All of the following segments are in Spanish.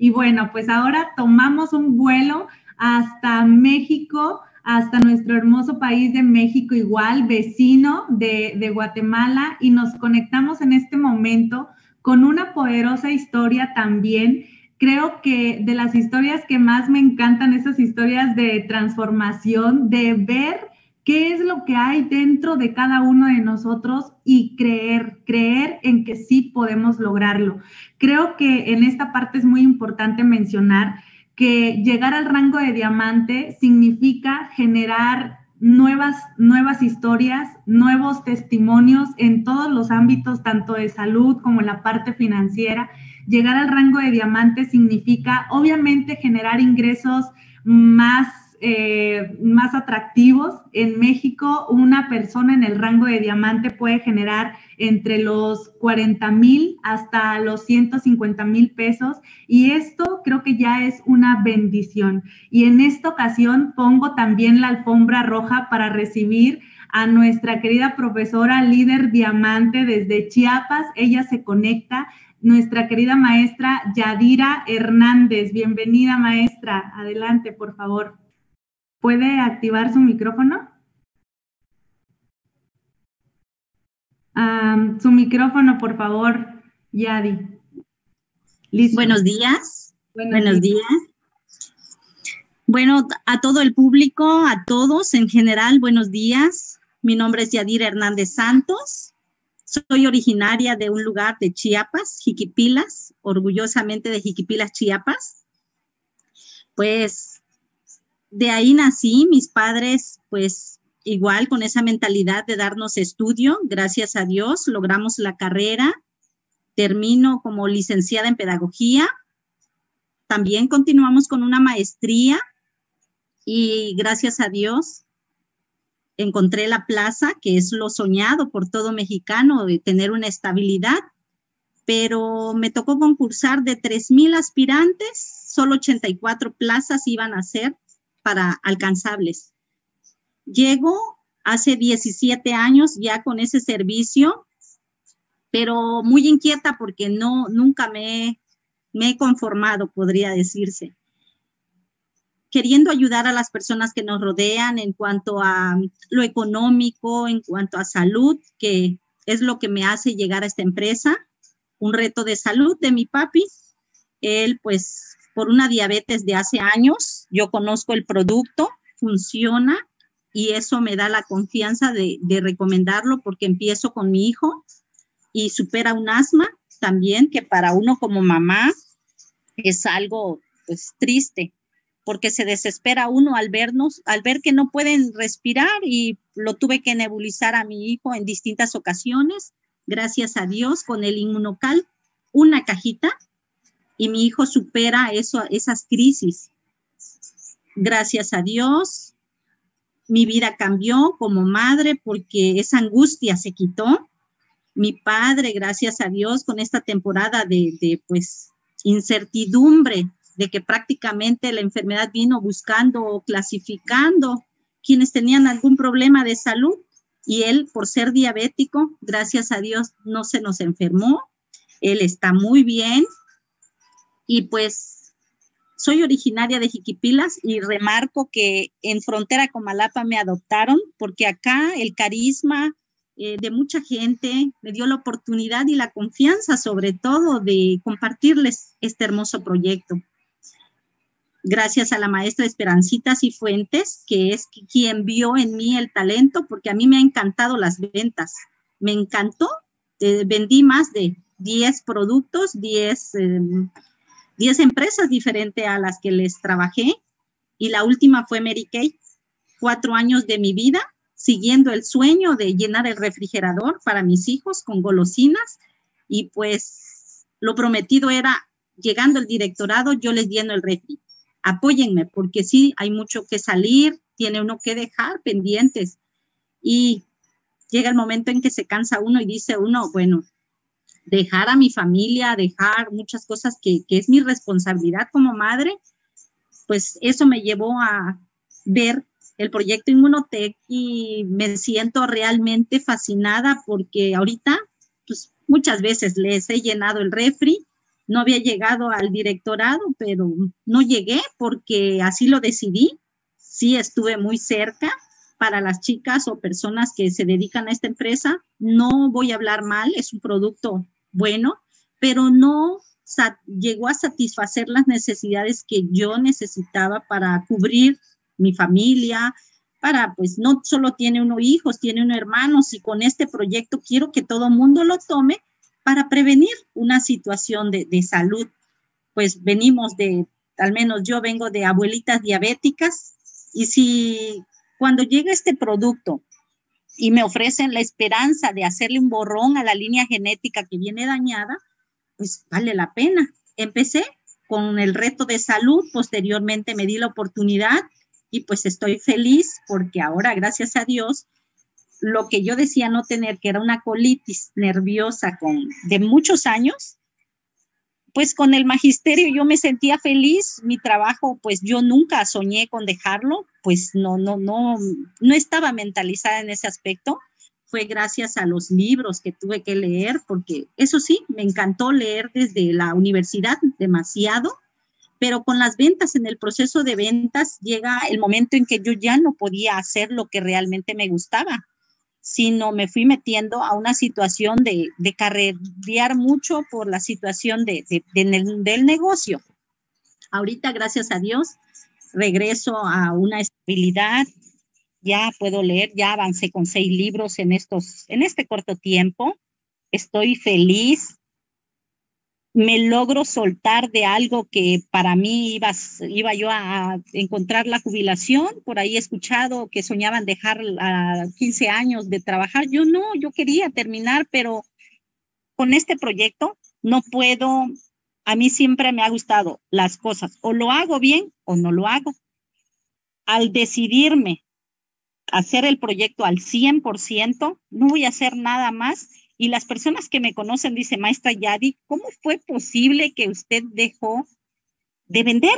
Y bueno, pues ahora tomamos un vuelo hasta México, hasta nuestro hermoso país de México, igual vecino de Guatemala, y nos conectamos en este momento con una poderosa historia también. Creo que de las historias que más me encantan, esas historias de transformación, de ver qué es lo que hay dentro de cada uno de nosotros y creer en que sí podemos lograrlo. Creo que en esta parte es muy importante mencionar que llegar al rango de diamante significa generar nuevas historias, nuevos testimonios en todos los ámbitos, tanto de salud como en la parte financiera. Llegar al rango de diamante significa, obviamente, generar ingresos más atractivos. En México, una persona en el rango de diamante puede generar entre los 40,000 hasta los 150,000 pesos, y esto creo que ya es una bendición. Y en esta ocasión pongo también la alfombra roja para recibir a nuestra querida profesora líder diamante desde Chiapas. Ella se conecta, nuestra querida maestra Yadira Hernández. Bienvenida, maestra. Adelante, por favor. ¿Puede activar su micrófono? Su micrófono, por favor, Yadi. Listo. Buenos días. Buenos días. Bueno, a todo el público, a todos en general, buenos días. Mi nombre es Yadira Hernández Santos. Soy originaria de un lugar de Chiapas, Jiquipilas, orgullosamente de Jiquipilas, Chiapas. Pues de ahí nací, mis padres, pues igual con esa mentalidad de darnos estudio, gracias a Dios, logramos la carrera, termino como licenciada en pedagogía, también continuamos con una maestría y gracias a Dios encontré la plaza, que es lo soñado por todo mexicano, de tener una estabilidad, pero me tocó concursar de 3,000 aspirantes, solo 84 plazas iban a ser para alcanzables. Llego hace 17 años ya con ese servicio, pero muy inquieta porque nunca me he conformado, podría decirse. Queriendo ayudar a las personas que nos rodean en cuanto a lo económico, en cuanto a salud, que es lo que me hace llegar a esta empresa. Un reto de salud de mi papi. Él, pues, por una diabetes de hace años, yo conozco el producto, funciona, y eso me da la confianza de recomendarlo porque empiezo con mi hijo y supera un asma también, que para uno como mamá es algo, pues, triste, porque se desespera uno al ver que no pueden respirar, y lo tuve que nebulizar a mi hijo en distintas ocasiones, gracias a Dios, con el Inmunocal, una cajita, y mi hijo supera esas crisis. Gracias a Dios, mi vida cambió como madre porque esa angustia se quitó. Mi padre, gracias a Dios, con esta temporada de pues, incertidumbre, de que prácticamente la enfermedad vino buscando o clasificando quienes tenían algún problema de salud, y él, por ser diabético, gracias a Dios, no se nos enfermó. Él está muy bien, y pues soy originaria de Jiquipilas, y remarco que en frontera con Malapa me adoptaron, porque acá el carisma de mucha gente me dio la oportunidad y la confianza, sobre todo, de compartirles este hermoso proyecto. Gracias a la maestra Esperancita Cifuentes, que es quien vio en mí el talento, porque a mí me han encantado las ventas. Me encantó, vendí más de 10 productos, 10 empresas diferentes a las que les trabajé, y la última fue Mary Kay. 4 años de mi vida siguiendo el sueño de llenar el refrigerador para mis hijos con golosinas, y pues lo prometido era, llegando el directorado, yo les lleno el refri. Apóyenme, porque sí, hay mucho que salir, tiene uno que dejar pendientes, y llega el momento en que se cansa uno y dice uno, bueno, dejar a mi familia, dejar muchas cosas que es mi responsabilidad como madre, pues eso me llevó a ver el proyecto Inmunotech, y me siento realmente fascinada porque ahorita, pues muchas veces les he llenado el refri, no había llegado al directorado, pero no llegué porque así lo decidí. Sí estuve muy cerca. Para las chicas o personas que se dedican a esta empresa, no voy a hablar mal, es un producto bueno, pero no llegó a satisfacer las necesidades que yo necesitaba para cubrir mi familia, para, pues, no solo tiene uno hijos, tiene uno hermanos, y con este proyecto quiero que todo mundo lo tome para prevenir una situación de salud. Pues venimos al menos yo vengo de abuelitas diabéticas, y si cuando llega este producto y me ofrecen la esperanza de hacerle un borrón a la línea genética que viene dañada, pues vale la pena. Empecé con el reto de salud, posteriormente me di la oportunidad y pues estoy feliz porque ahora, gracias a Dios, lo que yo decía no tener, que era una colitis nerviosa de muchos años, pues con el magisterio yo me sentía feliz. Mi trabajo, pues yo nunca soñé con dejarlo, pues no estaba mentalizada en ese aspecto. Fue gracias a los libros que tuve que leer, porque eso sí, me encantó leer desde la universidad demasiado, pero con las ventas, en el proceso de ventas, llega el momento en que yo ya no podía hacer lo que realmente me gustaba, sino me fui metiendo a una situación de carrerear mucho por la situación del negocio. Ahorita, gracias a Dios, regreso a una estabilidad, ya puedo leer, ya avancé con 6 libros en este corto tiempo, estoy feliz, me logro soltar de algo que para mí iba yo a encontrar la jubilación. Por ahí he escuchado que soñaban dejar a 15 años de trabajar. Yo quería terminar, pero con este proyecto no puedo. A mí siempre me ha gustado las cosas, o lo hago bien o no lo hago. Al decidirme hacer el proyecto al 100%, no voy a hacer nada más. Y las personas que me conocen dicen, maestra Yadi, ¿cómo fue posible que usted dejó de vender?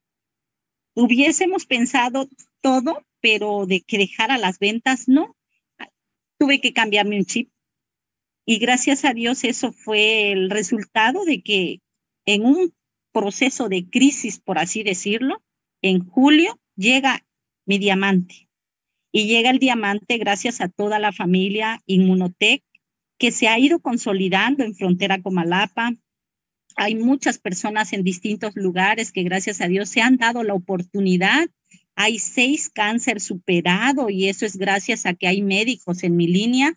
Hubiésemos pensado todo, pero de que dejara las ventas, no. Tuve que cambiarme un chip. Y gracias a Dios eso fue el resultado de que en un proceso de crisis, por así decirlo, en julio llega mi diamante. Y llega el diamante gracias a toda la familia Inmunotech, que se ha ido consolidando en Frontera Comalapa. Hay muchas personas en distintos lugares que gracias a Dios se han dado la oportunidad. Hay 6 cánceres superados y eso es gracias a que hay médicos en mi línea.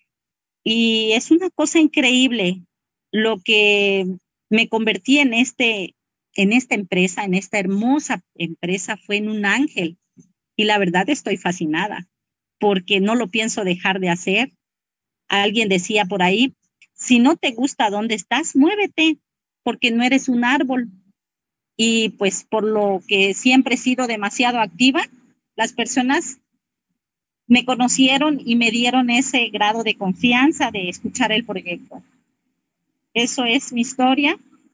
Y es una cosa increíble lo que me convertí en esta empresa, en esta hermosa empresa, fue en un ángel. Y la verdad estoy fascinada porque no lo pienso dejar de hacer. Alguien decía por ahí, si no te gusta dónde estás, muévete, porque no eres un árbol. Y pues por lo que siempre he sido demasiado activa, las personas me conocieron y me dieron ese grado de confianza de escuchar el proyecto. Eso es mi historia.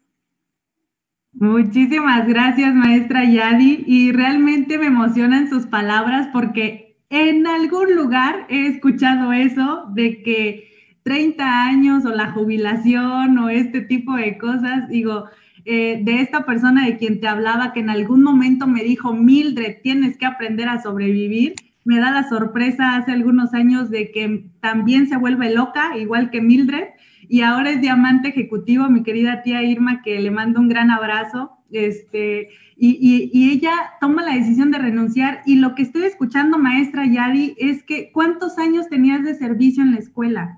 Muchísimas gracias, maestra Yadi, y realmente me emocionan sus palabras porque en algún lugar he escuchado eso de que 30 años o la jubilación o este tipo de cosas, digo, de esta persona de quien te hablaba que en algún momento me dijo, Mildred, tienes que aprender a sobrevivir. Me da la sorpresa hace algunos años de que también se vuelve loca, igual que Mildred, y ahora es diamante ejecutivo, mi querida tía Irma, que le mando un gran abrazo, y ella toma la decisión de renunciar, y lo que estoy escuchando, maestra Yadi, es que ¿cuántos años tenías de servicio en la escuela?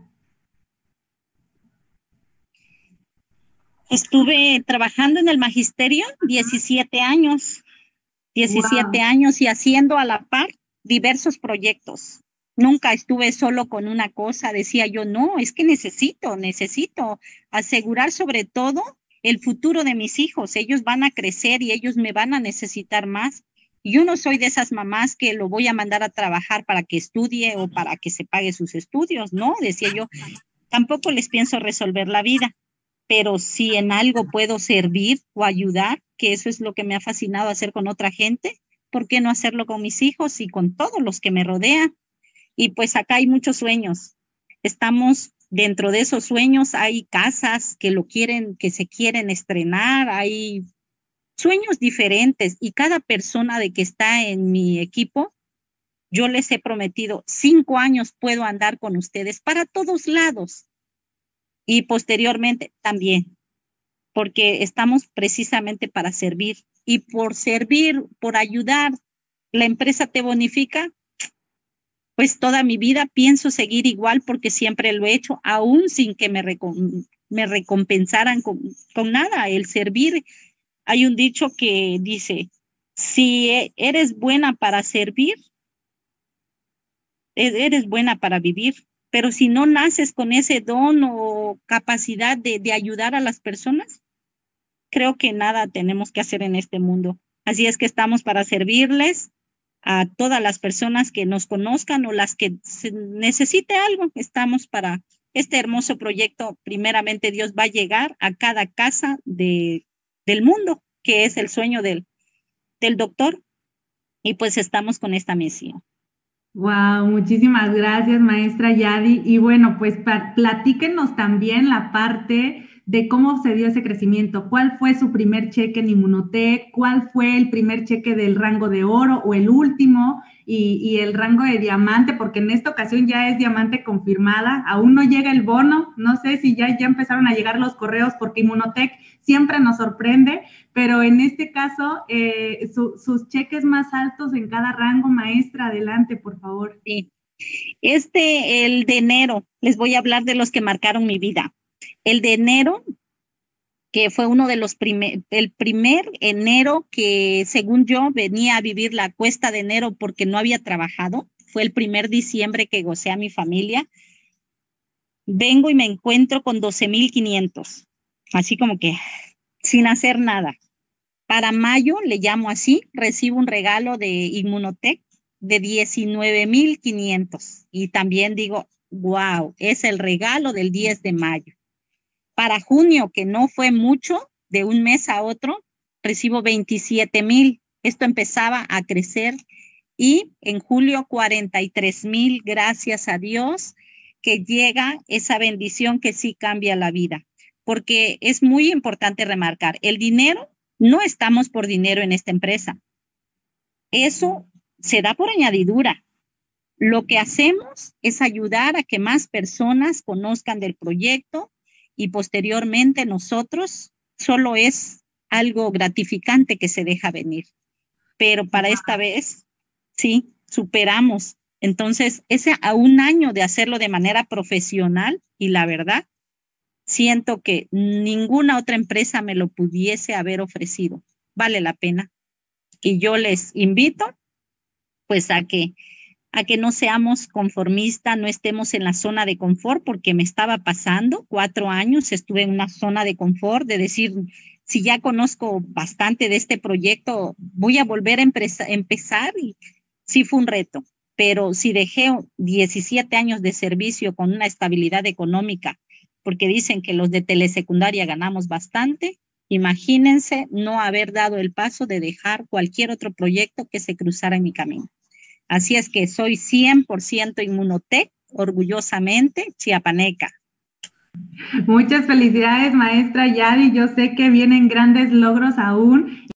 Estuve trabajando en el magisterio 17 años, 17 años y haciendo a la par diversos proyectos. Nunca estuve solo con una cosa, decía yo, no, es que necesito asegurar sobre todo el futuro de mis hijos. Ellos van a crecer y ellos me van a necesitar más. Yo no soy de esas mamás que lo voy a mandar a trabajar para que estudie o para que se pague sus estudios, no, decía yo, tampoco les pienso resolver la vida, pero si en algo puedo servir o ayudar, que eso es lo que me ha fascinado hacer con otra gente, ¿por qué no hacerlo con mis hijos y con todos los que me rodean? Y pues acá hay muchos sueños. Estamos Dentro de esos sueños hay casas que se quieren estrenar, hay sueños diferentes y cada persona de que está en mi equipo, yo les he prometido 5 años puedo andar con ustedes para todos lados y posteriormente también, porque estamos precisamente para servir y por servir, por ayudar, la empresa te bonifica, pues toda mi vida pienso seguir igual porque siempre lo he hecho, aún sin que me recompensaran con nada, el servir. Hay un dicho que dice, si eres buena para servir, eres buena para vivir, pero si no naces con ese don o capacidad de ayudar a las personas, creo que nada tenemos que hacer en este mundo. Así es que estamos para servirles a todas las personas que nos conozcan o las que necesite algo. Estamos para este hermoso proyecto. Primeramente Dios va a llegar a cada casa del mundo, que es el sueño del doctor. Y pues estamos con esta misión. Wow, muchísimas gracias, maestra Yadi. Y bueno, pues platíquenos también la parte de cómo se dio ese crecimiento. ¿Cuál fue su primer cheque en Inmunotech? ¿Cuál fue el primer cheque del rango de oro o el último? Y el rango de diamante, porque en esta ocasión ya es diamante confirmada. Aún no llega el bono. No sé si ya empezaron a llegar los correos porque Inmunotech siempre nos sorprende, pero en este caso, sus cheques más altos en cada rango, maestra, adelante, por favor. Sí. El de enero, les voy a hablar de los que marcaron mi vida. El de enero, que fue uno de los el primer enero que según yo venía a vivir la cuesta de enero porque no había trabajado, fue el primer diciembre que gocé a mi familia. Vengo y me encuentro con 12,500, así como que sin hacer nada. Para mayo, le llamo así, recibo un regalo de Inmunotech de 19,500 y también digo, wow, es el regalo del 10 de mayo. Para junio, que no fue mucho, de un mes a otro, recibo 27,000. Esto empezaba a crecer y en julio 43,000, gracias a Dios, que llega esa bendición que sí cambia la vida. Porque es muy importante remarcar, el dinero, no estamos por dinero en esta empresa. Eso se da por añadidura. Lo que hacemos es ayudar a que más personas conozcan del proyecto y posteriormente nosotros solo es algo gratificante que se deja venir. Pero para esta vez, sí, superamos. Entonces, ese a un año de hacerlo de manera profesional y la verdad, siento que ninguna otra empresa me lo pudiese haber ofrecido. Vale la pena. Y yo les invito, pues, a que no seamos conformistas, no estemos en la zona de confort, porque me estaba pasando 4 años, estuve en una zona de confort, de decir, si ya conozco bastante de este proyecto, voy a volver a empezar, y sí fue un reto, pero si dejé 17 años de servicio con una estabilidad económica, porque dicen que los de telesecundaria ganamos bastante, imagínense no haber dado el paso de dejar cualquier otro proyecto que se cruzara en mi camino. Así es que soy 100% Inmunotech, orgullosamente chiapaneca. Muchas felicidades, maestra Yadi. Yo sé que vienen grandes logros aún.